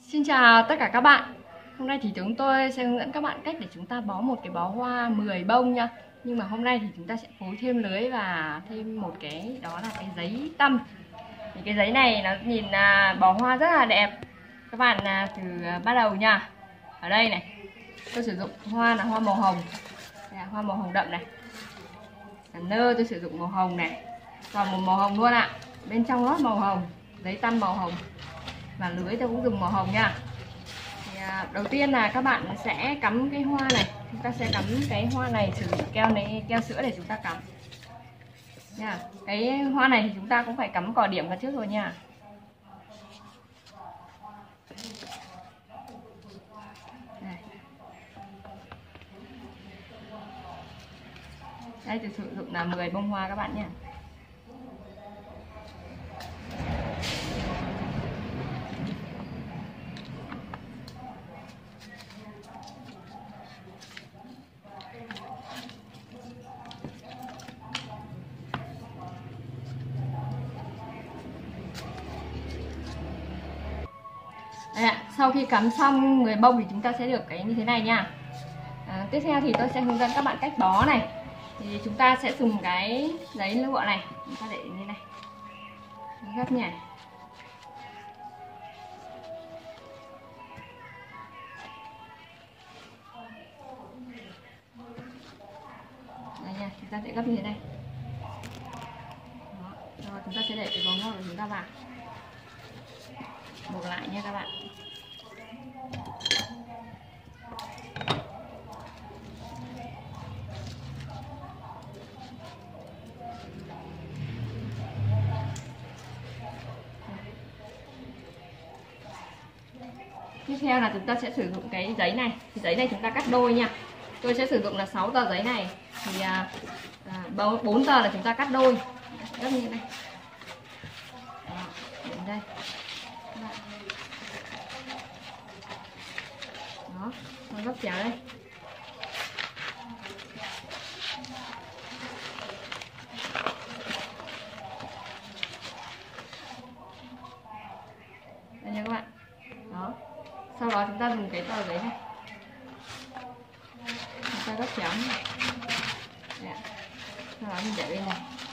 Xin chào tất cả các bạn. Hôm nay thì chúng tôi sẽ hướng dẫn các bạn cách để chúng ta bó một cái bó hoa 10 bông nha. Nhưng mà hôm nay thì chúng ta sẽ phối thêm lưới và thêm một cái đó là cái giấy tăm. Thì cái giấy này nó nhìn bó hoa rất là đẹp. Các bạn từ bắt đầu nha. Ở đây này, tôi sử dụng hoa là hoa màu hồng. Đây là hoa màu hồng đậm này. Nơ tôi sử dụng màu hồng này. Còn một màu hồng luôn ạ. Bên trong lót màu hồng, giấy tăm màu hồng. Và lưới tôi cũng dùng màu hồng nha. Thì, đầu tiên là các bạn sẽ cắm cái hoa này, chúng ta sẽ cắm cái hoa này, sử dụng keo này, keo sữa để chúng ta cắm nha. Cái hoa này thì chúng ta cũng phải cắm cỏ điểm vào trước rồi nha. Đây tôi sử dụng là 10 bông hoa các bạn nha. Sau khi cắm xong 10 bông thì chúng ta sẽ được cái như thế này nha. Tiếp theo thì tôi sẽ hướng dẫn các bạn cách bó này. Thì chúng ta sẽ dùng cái giấy lụa này, chúng ta để như này, gấp nhảy. Đây nha, chúng ta sẽ gấp như thế này. Đó. Rồi chúng ta sẽ để cái bông hoa của chúng ta vào, buộc lại nha các bạn. Tiếp theo là chúng ta sẽ sử dụng cái giấy này. Thì giấy này chúng ta cắt đôi nha. Tôi sẽ sử dụng là 6 tờ giấy này. Thì 4 tờ là chúng ta cắt đôi. Gấp như thế này. Đó, đến đây. Đó, con gấp chéo đây. Đây nha các bạn. Đó. Sau đó chúng ta dùng cái tờ giấy này, chúng ta gấp chéo này. Sau đó mình để bên này.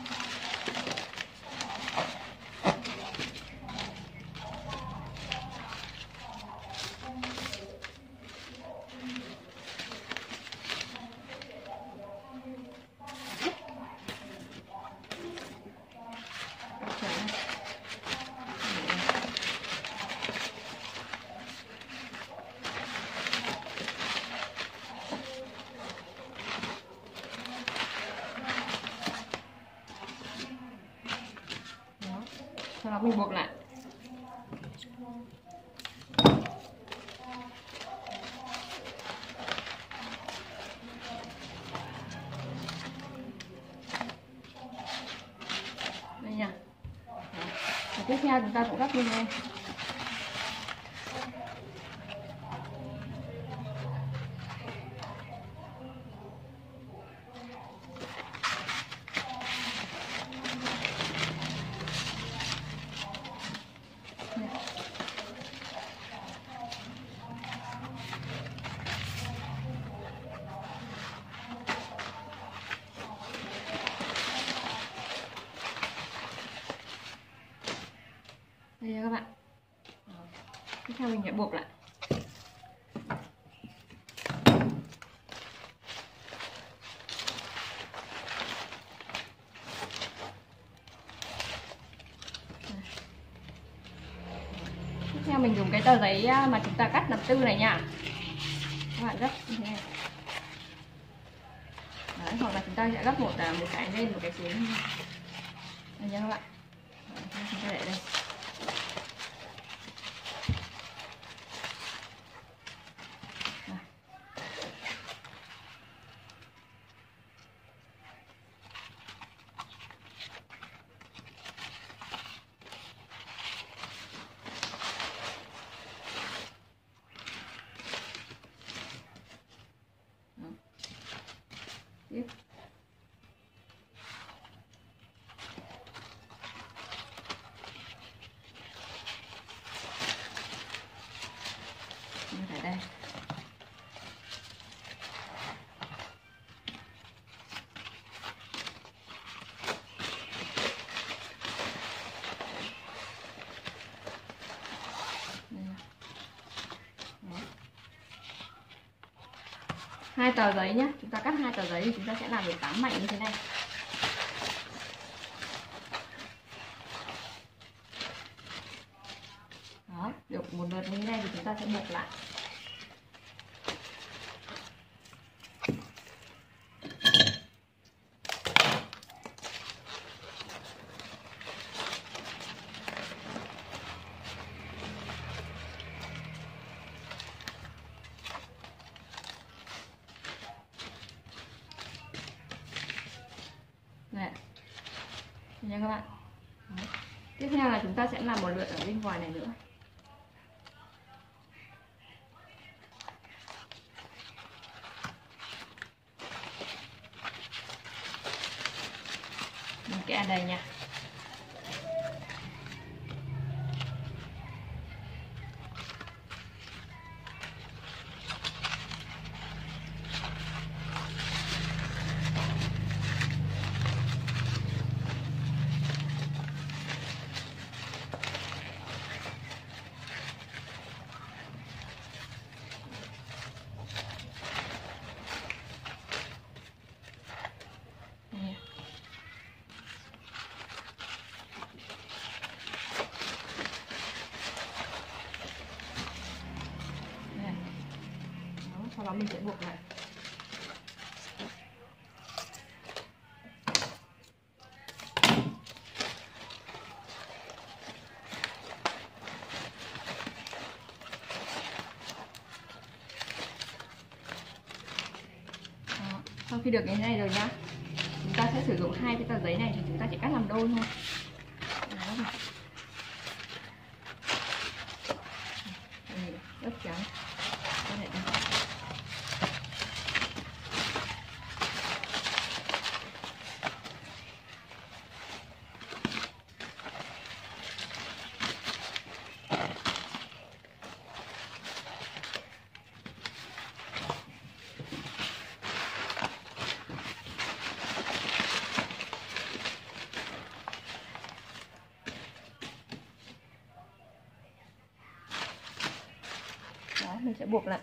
Sau đó mình buộc lại. Đây nha. Tiếp theo chúng ta cũng gấp như thế này. Đây nha các bạn. Tiếp theo mình sẽ buộc lại. Tiếp theo mình dùng cái tờ giấy mà chúng ta cắt 54 này nha. Các bạn gấp như thế này. Đấy, hoặc là chúng ta sẽ gấp một cái lên, một cái xuống. Đây nha các bạn. Đấy, chúng ta để đây. Tiếp. như thế đây. Hai tờ giấy nhé, chúng ta cắt hai tờ giấy thì chúng ta sẽ làm được 8 mảnh như thế này. Đó, được một lượt như thế này thì chúng ta sẽ buộc lại. Này, nha các bạn. Đó. Tiếp theo là chúng ta sẽ làm một lượt ở bên ngoài này nữa. Mình kẽ đây nha. Sau đó mình sẽ buộc lại. Đó. Sau khi được như thế này rồi nhá, chúng ta sẽ sử dụng hai cái tờ giấy này thì chúng ta chỉ cắt làm đôi thôi. Đó. Đây, rất trắng. Đó, mình sẽ buộc lại.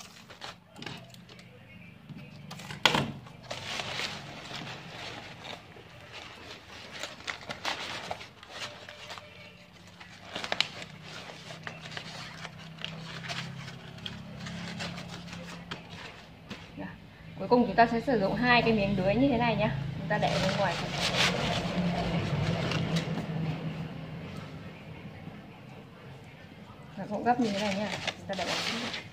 Cuối cùng chúng ta sẽ sử dụng hai cái miếng lưới như thế này nhá, chúng ta để ở bên ngoài. Nó cũng gấp như thế này nhá, chúng ta để vào.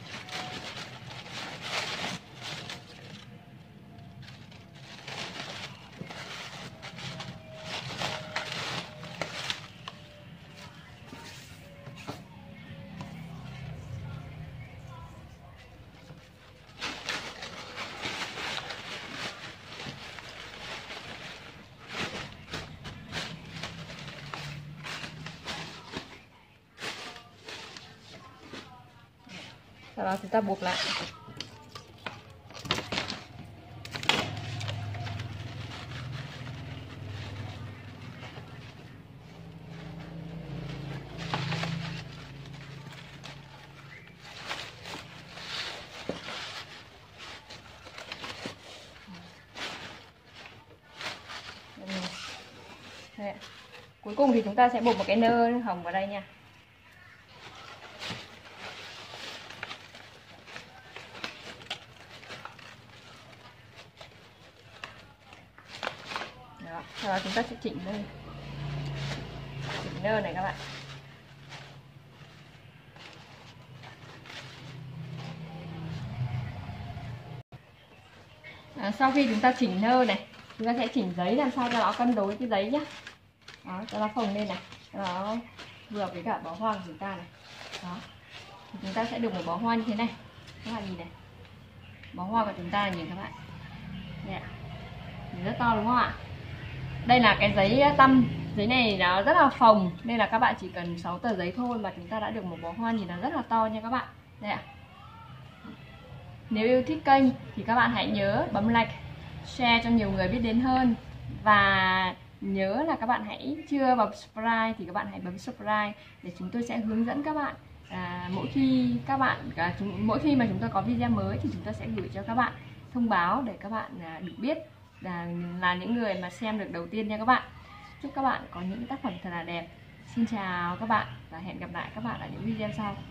Sau đó chúng ta buộc lại. Đây. Cuối cùng thì chúng ta sẽ buộc một cái nơ hồng vào đây nha. Đó, sau đó chúng ta sẽ chỉnh nơ này các bạn. Sau khi chúng ta chỉnh nơ này, chúng ta sẽ chỉnh giấy làm sao cho nó cân đối cái giấy nhá. Đó, cho nó phồng lên này, cho nó vừa với cả bó hoa của chúng ta này. Đó, thì chúng ta sẽ được một bó hoa như thế này. Các bạn nhìn này, bó hoa của chúng ta nhìn các bạn. Đây ạ, rất to đúng không ạ? Đây là cái giấy tăm, giấy này nó rất là phồng nên là các bạn chỉ cần 6 tờ giấy thôi mà chúng ta đã được một bó hoa nhìn nó rất là to nha các bạn. Đây ạ. Nếu yêu thích kênh thì các bạn hãy nhớ bấm like, share cho nhiều người biết đến hơn. Và nhớ là các bạn hãy chưa bấm subscribe thì các bạn hãy bấm subscribe để chúng tôi sẽ hướng dẫn các bạn. Mỗi khi mà chúng tôi có video mới thì chúng tôi sẽ gửi cho các bạn thông báo để các bạn được biết, là những người mà xem được đầu tiên nha các bạn. Chúc các bạn có những tác phẩm thật là đẹp. Xin chào các bạn và hẹn gặp lại các bạn ở những video sau.